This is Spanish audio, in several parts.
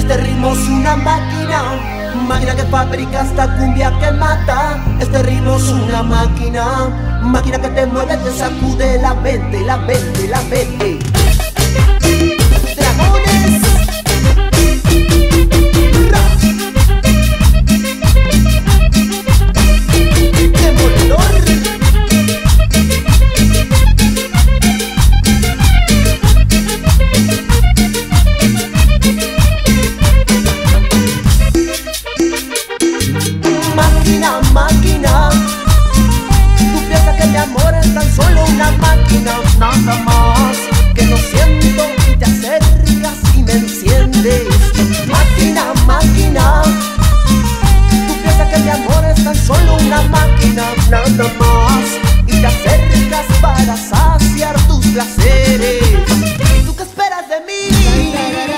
Este ritmo es una máquina, máquina que fabrica esta cumbia que mata. Este ritmo es una máquina, máquina que te mueve, te sacude la mente, la mente, la mente. Dragones. Máquina, máquina, tú piensas que mi amor es tan solo una máquina, nada más que lo siento y te acercas y me enciendes. Máquina, máquina, tú piensas que mi amor es tan solo una máquina, nada más, y te acercas para saciar tus placeres. ¿Y tú qué esperas de mí?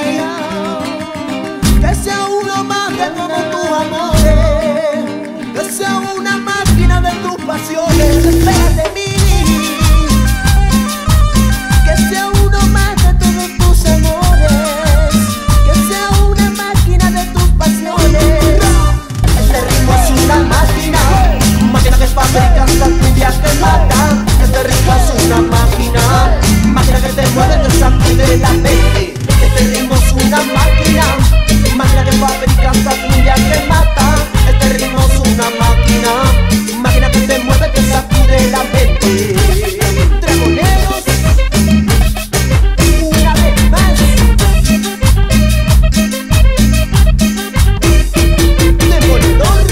Que sea uno más de todos tus amores, que sea una máquina de tus pasiones. Espera de mí, que sea uno más de todos tus amores, que sea una máquina de tus pasiones. Este ritmo es una máquina, máquina que fabrica esta cumbia que mata. Este ritmo es una máquina, máquina que te mueve, te sacude la mente. Este ritmo es una máquina, máquina que fabrica esta cumbia que mata. Este ritmo es una máquina, máquina que te mueve, te sacude la mente. Dragoneros, una vez más. Demolidor.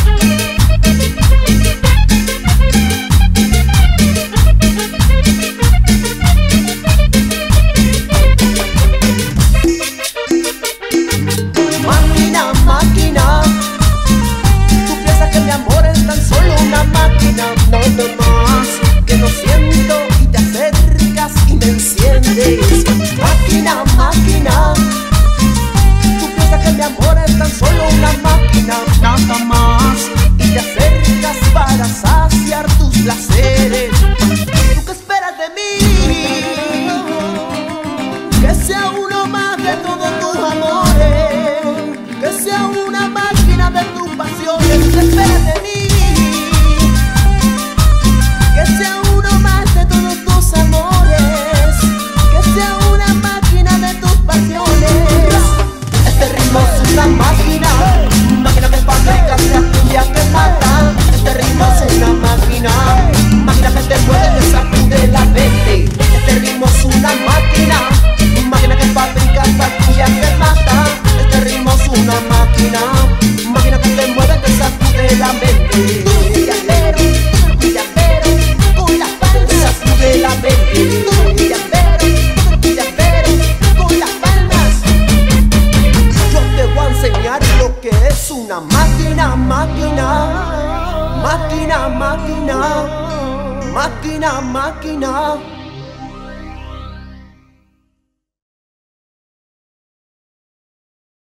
Máquina, máquina, tú piensas que mi amor es tan solo una máquina, nada más que lo siento y te acercas y me enciendes. Máquina, máquina, tú piensas que mi amor es tan solo una máquina, nada más, y te acercas para saciar tus placeres. ¿Tú qué esperas de mí? Que sea uno más de todos tus amores, que sea una máquina de tus pasiones. ¿Qué esperas de mí? Que sea uno más de todos tus amores, que sea una máquina de tus pasiones. Este ritmo es una máquina, máquina que fabrica esta cumbia que mata. Este ritmo es una máquina, máquina que te mueve, te sacude la mente. Este ritmo es una máquina, máquina que fabrica esta cumbia que mata. Este ritmo es una máquina, máquina que te mueve, te sacude la mente. Villavero, con las palmas, te sacude la mente. Villavero, con las palmas. Yo te voy a enseñar lo que es una máquina, máquina, máquina, máquina, máquina, máquina.